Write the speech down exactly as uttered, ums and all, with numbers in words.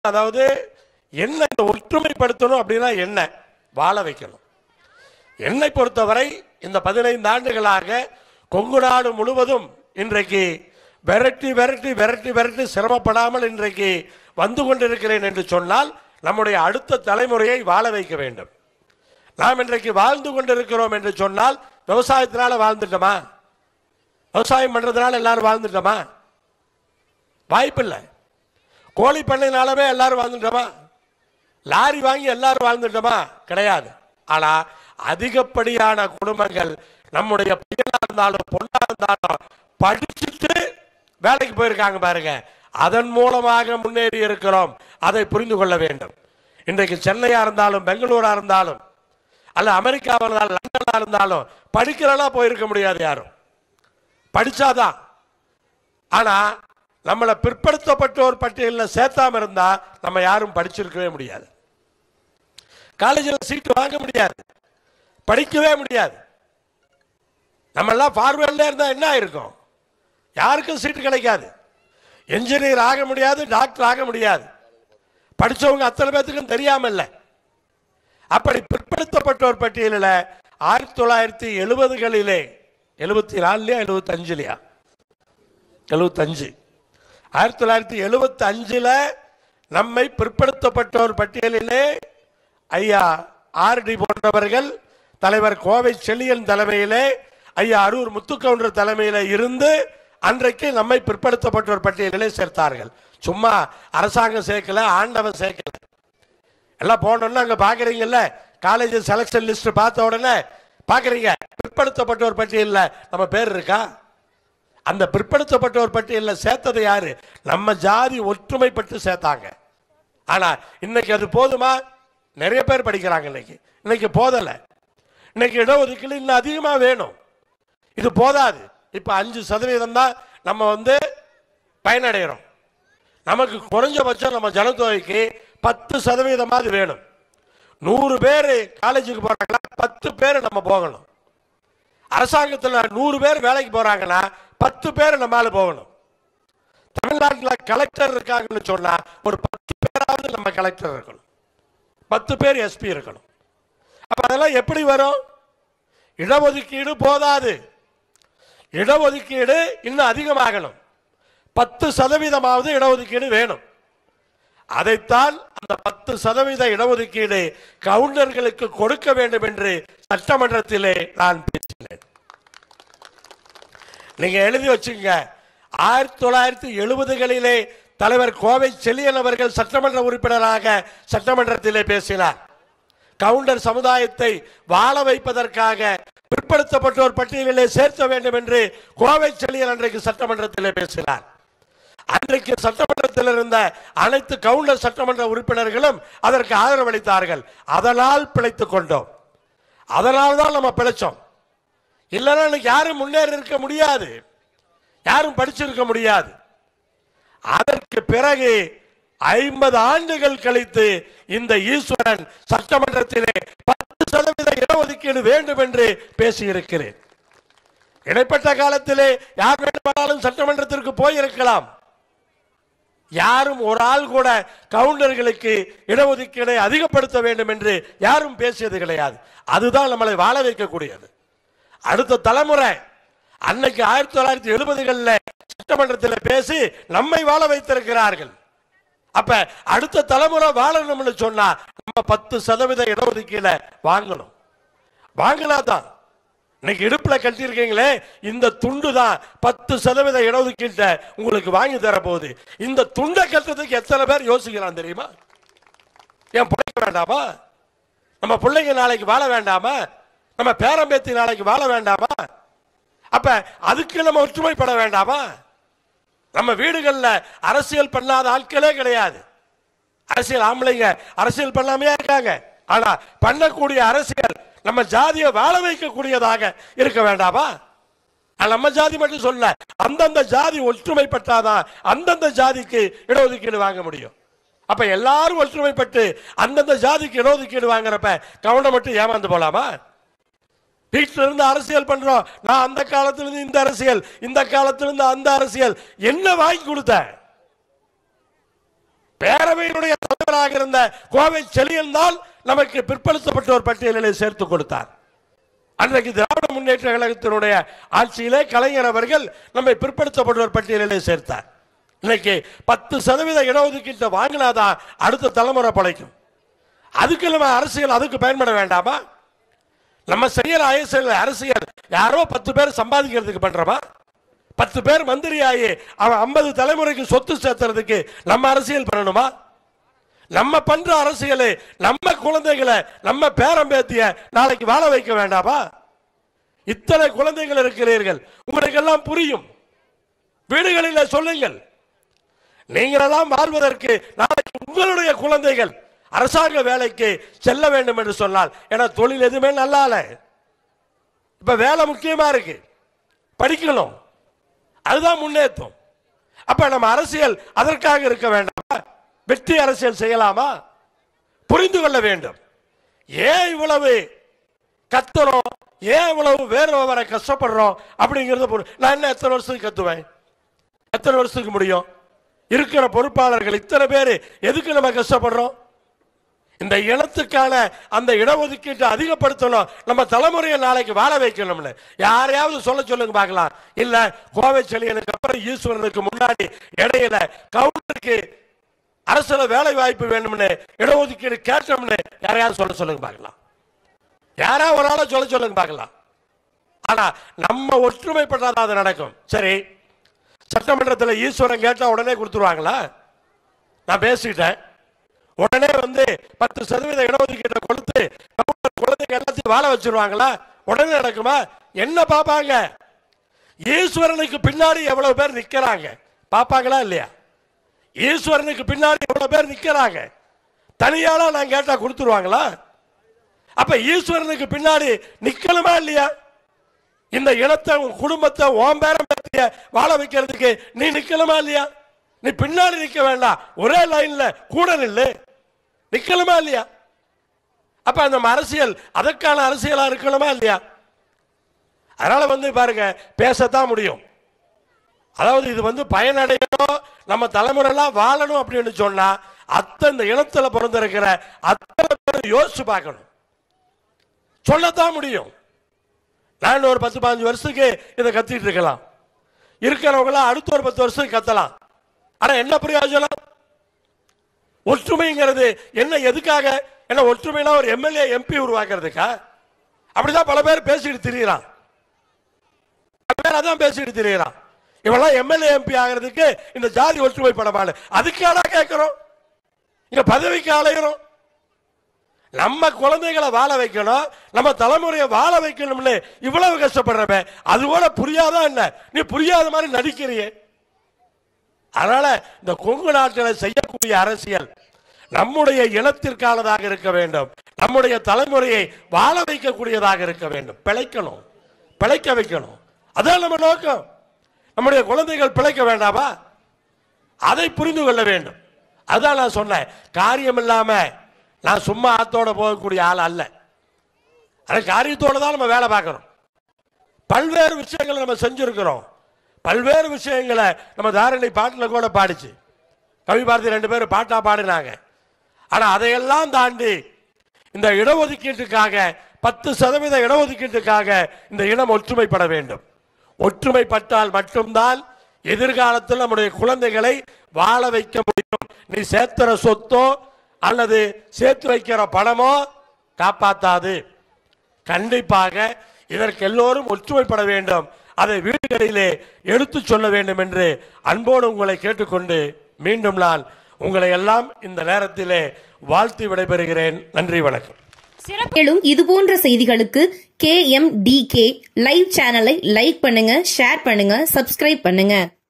அதாவது என்ன இந்த ஒற்றுமைப்படுத்தணும் அப்படின்னா என்ன வாழ வைக்கணும். என்னை பொறுத்தவரை இந்த பதினைந்து ஆண்டுகளாக கொங்கு நாடு முழுவதும் இன்றைக்கு விரட்டி விரட்டி விரட்டி விரட்டி சிரமப்படாமல் இன்றைக்கு வந்து கொண்டிருக்கிறேன் என்று சொன்னால் நம்முடைய அடுத்த தலைமுறையை வாழ வைக்க வேண்டும். நாம் இன்றைக்கு வாழ்ந்து கொண்டிருக்கிறோம் என்று சொன்னால் விவசாயத்தினால வாழ்ந்துட்டோமா? விவசாயம் பண்றதுனால எல்லாரும் வாழ்ந்துட்டோமா? வாய்ப்பில்லை. கோழி பண்ணையினாலவே எல்லாரும் வாழ்ந்துட்டோமா? லாரி வாங்கி எல்லாரும் வாழ்ந்துட்டோமா? கிடையாது. ஆனா அதிகப்படியான குடும்பங்கள் நம்முடைய பையனா இருந்தாலும் பொண்ணா இருந்தாலும் படிச்சுட்டு வேலைக்கு போயிருக்காங்க பாருங்க. அதன் மூலமாக முன்னேறி இருக்கிறோம். அதை புரிந்து கொள்ள வேண்டும். இன்றைக்கு சென்னையா இருந்தாலும் பெங்களூரா இருந்தாலும் அல்ல அமெரிக்காவா இருந்தாலும் லண்டனா இருந்தாலும் படிக்கிறலாம் போயிருக்க முடியாது யாரும். படிச்சாதான். ஆனா நம்மளை பிற்படுத்தப்பட்டோர் பட்டியலில் சேர்த்தாம இருந்தா நம்ம யாரும் படிச்சிருக்கவே முடியாது. காலேஜில் சீட்டு வாங்க முடியாது, படிக்கவே முடியாது. நம்ம எல்லாம் ஃபார்வர்ட்ல இருந்தா என்ன ஆயிருக்கும்? யாருக்கும் சீட்டு கிடைக்காது. என்ஜினியர் ஆக முடியாது, டாக்டர் ஆக முடியாது. படிச்சவங்க அத்தனை பேத்துக்கும் தெரியாம இல்ல. அப்படி பிற்படுத்தப்பட்டோர் பட்டியலில் ஆயிரத்தி தொள்ளாயிரத்தி எழுபதுகளிலே எழுபத்தி நாலுலயா எழுபத்தி அஞ்சுலயா எழுபத்தி அஞ்சு ஆயிரத்தி தொள்ளாயிரத்தி எழுபத்தி அஞ்சுல நம்மை பிற்படுத்தப்பட்டோர் பட்டியலிலே ஐயா ஆர் டி போன்றவர்கள், தலைவர் கோவை செழியன் தலைமையிலே, ஐயா அரூர் முத்துக்கவுண்டர் தலைமையில இருந்து அன்றைக்கு நம்மை பிற்படுத்தப்பட்டோர் பட்டியலிலே சேர்த்தார்கள். சும்மா அரசாங்கம் சேர்க்கல, ஆண்டவன் சேர்க்கல. எல்லாம் போனோம்னா அங்க பாக்குறீங்கல்ல, காலேஜ் செலக்ஷன் லிஸ்ட் பார்த்த உடனே பாக்குறீங்க பிற்படுத்தப்பட்டோர் பட்டியலில் நம்ம பேர் இருக்கா? அந்த பிற்படுத்தப்பட்டோர் பட்டியலில் சேர்த்தது யாரு? நம்ம ஜாதி ஒற்றுமைப்பட்டு சேர்த்தாங்க. ஆனா இன்னைக்கு அது போதுமா? நிறைய பேர் படிக்கிறாங்க. இன்னைக்கு இன்னைக்கு போதல. இன்னைக்கு இடஒதுக்கீடு இன்னும் அதிகமா வேணும். இது போதாது. இப்ப அஞ்சு சதவீதம் தான் நம்ம வந்து பயனடைகிறோம். நமக்கு குறைஞ்சபட்சம் நம்ம ஜனத்தொகைக்கு பத்து சதவீதமாவது வேணும். நூறு பேர் காலேஜுக்கு போறாங்களா, பத்து பேர் நம்ம போகணும். அரசாங்கத்தில் நூறு பேர் வேலைக்கு போறாங்கன்னா பத்து பேர் நம்மால போகணும். தமிழ்நாட்டில் கலெக்டர் இருக்காங்கன்னு சொன்னா ஒரு பத்து பேராவது நம்ம கலெக்டர் இருக்கணும், பத்து பேர் எஸ்பி இருக்கணும். அப்ப அதெல்லாம் எப்படி வரும்? இடஒதுக்கீடு போதாது. இடஒதுக்கீடு இன்னும் அதிகமாகணும். பத்து சதவீதமாவது இடஒதுக்கீடு வேணும். அதைத்தான் அந்த பத்து சதவீத இடஒதுக்கீடு கவுண்டர்களுக்கு கொடுக்க வேண்டும் என்று சட்டமன்றத்திலே நான் பேசினேன். நீங்க எழுதி வச்சுங்க. ஆயிரத்தி தொள்ளாயிரத்தி எழுபதுகளிலே தலைவர் கோவை செழியன் அவர்கள் சட்டமன்ற உறுப்பினராக சட்டமன்றத்திலே பேசினார். கவுண்டர் சமுதாயத்தை வாழ வைப்பதற்காக பிற்படுத்தப்பட்டோர் பட்டியலிலே சேர்க்க வேண்டும் என்று கோவை செழியன் அன்றைக்கு சட்டமன்றத்திலே பேசினார். அன்றைக்கு சட்டமன்றத்தில் இருந்த அனைத்து கவுண்டர் சட்டமன்ற உறுப்பினர்களும் அதற்கு ஆதரவளித்தார்கள். அதனால் பிழைத்துக் கொண்டோம். அதனால் தான் நம்ம பிழைச்சோம். இல்லைன்னா யாரும் முன்னேறி இருக்க முடியாது, யாரும் படிச்சிருக்க முடியாது. அதற்கு பிறகு ஐம்பது ஆண்டுகள் கழித்து இந்த ஈஸ்வரன் சட்டமன்றத்திலே பத்து சதவீத இடஒதுக்கீடு வேண்டும் என்று பேசியிருக்கிறேன். இடைப்பட்ட காலத்திலே யார் வேண்டுமானாலும் சட்டமன்றத்திற்கு போயிருக்கலாம். யாரும் ஒரு ஆள் கூட கவுண்டர்களுக்கு இடஒதுக்கீடை அதிகப்படுத்த வேண்டும் என்று யாரும் பேசியது கிடையாது. அதுதான் நம்மளை வாழ வைக்கக்கூடியது. அடுத்த தலைமுறை அன்னைக்கு ஆயிரத்தி தொள்ளாயிரத்தி எழுபதுகளில் சட்டமன்றத்தில் பேசி நம்மை வாழ வைத்திருக்கிறார்கள். அப்ப அடுத்த தலைமுறை வாழணும்னு சொன்னா நம்ம பத்து சதவீத இடஒதுக்கீடை வாங்கணும். வாங்கினாதான். இன்னைக்கு இடுப்புல கட்டியிருக்கீங்களே இந்த துண்டு தான் பத்து சதவீத இடஒதுக்கீட்டை உங்களுக்கு வாங்கி தர போகுது. இந்த துண்டை கட்டுறதுக்கு எத்தனை பேர் யோசிக்கிறான் தெரியுமா? ஏன் பிழைக்க வேண்டாமா? நம்ம பிள்ளைங்க நாளைக்கு வாழ வேண்டாமா? நம்ம பேரம்பேத்தி நாளைக்கு வாழ வேண்டாமா? அப்ப அதுக்கு நம்ம ஒற்றுமைப்பட வேண்டாமா? நம்ம வீடுகளில் அரசியல் பண்ணாத ஆட்களே கிடையாது. அரசியல் ஆம்பளைங்க அரசியல் பண்ணாமையா இருக்காங்க. ஆனா பண்ணக்கூடிய அரசியல் நம்ம ஜாதியை வாழ வைக்கக்கூடியதாக இருக்க வேண்டாமா? நம்ம ஜாதி மட்டும் சொல்ல, அந்தந்த ஜாதி ஒற்றுமைப்பட்டாதான் அந்தந்த ஜாதிக்கு இடஒதுக்கீடு வாங்க முடியும். அப்ப எல்லாரும் ஒற்றுமைப்பட்டு அந்தந்த ஜாதிக்கு இடஒதுக்கீடு வாங்குறப்ப கவுண்டர் மட்டும் ஏமாந்து போலாமா? வீட்டில இருந்து அரசியல் பண்றோம். நான் அந்த காலத்திலிருந்து இந்த அரசியல், இந்த காலத்திலிருந்து அந்த அரசியல். என்ன வாங்கி கொடுத்த? பேரவையினுடைய தலைவராக இருந்த கோவை செழியன் தான் நமக்கு பிற்படுத்தப்பட்டோர் பட்டியலில் சேர்த்து கொடுத்தார். அன்றைக்கு திராவிட முன்னேற்ற கழகத்தினுடைய ஆட்சியிலே கலைஞர் அவர்கள் நம்மை பிற்படுத்தப்பட்டோர் பட்டியலிலே சேர்த்தார். இன்னைக்கு பத்து சதவீத இடஒதுக்கீட்டை வாங்கினாதான் அடுத்த தலைமுறை பழைக்கும். அதுக்கு நம்ம அரசியல் அதுக்கு பயன்பட வேண்டாமா? நம்ம செய்யற அரசியல் அரசியல் யாரோ பத்து பேர் சம்பாதிக்கிறதுக்கு பண்றோமா? பத்து பேர் மந்திரி ஆகி அவன் ஐம்பது தலைமுறைக்கு சொத்து சேர்த்துறதுக்கு நம்ம அரசியல் பண்ணணுமா? நம்ம பண்ற அரசியல் நம்ம குழந்தைகளை நம்ம பேரம்பேத்திய நாளைக்கு வாழ வைக்க வேண்டாமா? இத்தனை குழந்தைகள் இருக்கிறீர்கள், உங்களுக்கு எல்லாம் புரியும். வீடுகளில் சொல்லுங்கள், நீங்களெல்லாம் வாழ்வதற்கு நாளைக்கு உங்களுடைய குழந்தைகள் அரசாங்க வேலைக்கு செல்ல வேண்டும் என்று சொன்னால், ஏன்னா தொழில் எதுவுமே நல்லா இல்ல, இப்ப வேலை முக்கியமா இருக்கு, படிக்கணும், அதுதான் முன்னேற்றம். அப்ப நம்ம அரசியல் அதற்காக இருக்க வேண்டாமா? வெற்றி அரசியல் செய்யலாமா? புரிந்து கொள்ள வேண்டும். ஏன் இவ்வளவு கத்துறோம், ஏன் இவ்வளவு வேறு வர கஷ்டப்படுறோம் அப்படிங்கிறது. நான் என்ன எத்தனை வருஷத்துக்கு கத்துவேன்? எத்தனை வருஷத்துக்கு முடியும்? இருக்கிற பொறுப்பாளர்கள் இத்தனை பேர் எதுக்கு நம்ம கஷ்டப்படுறோம்? இந்த இனத்துக்கான அந்த இடஒதுக்கீட்டை அதிகப்படுத்தணும், நம்ம தலைமுறையை நாளைக்கு வாழ வைக்கணும்னு யாரையாவது சொல்ல சொல்லுங்க பார்க்கலாம். இல்ல கோவை செழியனுக்கு அப்புறம் ஈஸ்வரனுக்கு முன்னாடி இடையில கவுண்டருக்கு அரசுல வேலை வாய்ப்பு வேணும்னு இடஒதுக்கீடு கேட்டோம்னு யாரையாவது சொல்ல சொல்லுங்க பார்க்கலாம். யாராவது ஒரு ஆளை சொல்ல சொல்லுங்க பார்க்கலாம். ஆனா நம்ம ஒற்றுமைப்பட்டாதான் அது நடக்கும். சரி, சட்டமன்றத்தில் ஈஸ்வரன் கேட்டா உடனே கொடுத்துருவாங்களா? நான் பேசிட்டேன், உடனே வந்து பத்து சதவீத இடஒதுக்கீட்டை கொடுத்து குழந்தைங்க எல்லாத்தையும் வாழ வச்சிருவாங்களா? உடனே நடக்குமா? என்ன பாப்பாங்க? ஈஸ்வரனுக்கு பின்னாடி எவ்வளவு பேர் நிக்கிறாங்க பாப்பாங்களா இல்லையா? ஈஸ்வரனுக்கு பின்னாடி எவ்வளவு பேர் நிக்கிறாங்க, தனியாளா நான் கேட்டா கொடுத்துருவாங்களா? அப்ப ஈஸ்வரனுக்கு பின்னாடி நிக்கணுமா இல்லையா? இந்த இனத்தை குடும்பத்தை ஓம்பேரம் பேத்திய வாழ வைக்கிறதுக்கு நீ நிக்கணுமா இல்லையா? நீ பின்னாடி நிக்க வேண்டாம், ஒரே லைன்ல கூட நில்லு, நிக்கணுமா இல்லையா? அப்ப அந்த அரசியல் அதற்கான அரசியலா இருக்கணுமா இல்லையா? அதனால வந்து பாருங்க, பேசத்தான் முடியும். அதாவது இது வந்து பயனடையணும், நம்ம தலைமுறையெல்லாம் வாழணும் அப்படின்னு சொன்னா அத்தனை இனத்துல பிறந்திருக்கிற அத்தனை பேர் யோசிச்சு பார்க்கணும், சொல்லத்தான் முடியும். நான் ஒரு பத்து பதினஞ்சு வருஷத்துக்கு இதை கத்திட்டு இருக்கலாம், இருக்கிறவங்களாம் அடுத்த ஒரு பத்து வருஷத்துக்கு கத்தலாம். ஆனா என்ன பிரயோஜனம்? ஒற்றுமைங்கிறது என்ன, எதுக்காக? என்ன ஒற்றுமைனா ஒரு எம்எல்ஏ எம்பி உருவாக்குறதுக்கா? அப்படிதான் பல பேர் பேசிட்டு திரியறான், அதான் பேசிட்டு திரியறான். இவெல்லாம் எம்எல்ஏ எம்பி ஆகிறதுக்கு இந்த ஜாதி ஒற்றுமைப்படமான அதுக்காக கேட்கிறோம், இங்க பதவிக்கு அலைகிறோம். நம்ம குழந்தைகளை வாழ வைக்கணும், நம்ம தலைமுறையை வாழ வைக்கணும்னு இவ்வளவு கஷ்டப்படுறமே, அது கூட புரியாதான் என்ன? நீ புரியாத மாதிரி நடிக்கிறியே. அதனால இந்த கொங்கு நாட்டில் செய்யக்கூடிய அரசியல் நம்முடைய இனத்திற்கானதாக இருக்க வேண்டும், நம்முடைய தலைமுறையை வாழ வைக்கக்கூடியதாக இருக்க வேண்டும். பிழைக்கணும், பிழைக்க வைக்கணும், அதான் நம்ம நோக்கம். நம்முடைய குழந்தைகள் பிழைக்க வேண்டாமா? அதை புரிந்து கொள்ள வேண்டும். அதான் நான் சொன்னேன், காரியம் இல்லாம நான் சும்மா ஆத்தோட போகக்கூடிய ஆள் அல்ல. அது காரியத்தோட தான் நம்ம வேலை பார்க்கிறோம். பல்வேறு விஷயங்களை நம்ம செஞ்சிருக்கிறோம், பல்வேறு விஷயங்களை நம்ம தாரணி பாட்டில் கூட பாடிச்சு, கவி பாரதி ரெண்டு பேரும் பாட்டா பாடினாங்க. ஆனா அதையெல்லாம் தாண்டி இந்த இடஒதுக்கீட்டுக்காக, பத்து சதவீத இடஒதுக்கீட்டுக்காக இந்த இனம் ஒற்றுமைப்பட வேண்டும். ஒற்றுமைப்பட்டால் மட்டும்தான் எதிர்காலத்தில் நம்முடைய குழந்தைகளை வாழ வைக்க முடியும். நீ சேர்த்துற சொத்தோ அல்லது சேர்த்து வைக்கிற பணமோ காப்பாத்தாது. கண்டிப்பாக இதற்கு எல்லோரும் ஒற்றுமைப்பட வேண்டும், அதை வீடுகளிலே எடுத்து சொல்ல வேண்டும் என்று அன்போடு உங்களை கேட்டுக்கொண்டு மீண்டும் நான் உங்களை எல்லாம் இந்த நேரத்திலே வாழ்த்து விடைபெறுகிறேன். நன்றி, வணக்கம். மேலும் இது போன்ற செய்திகளுக்கு K M D K live சேனலை லைக் பண்ணுங்க, ஷேர் பண்ணுங்க, சப்ஸ்கிரைப் பண்ணுங்க.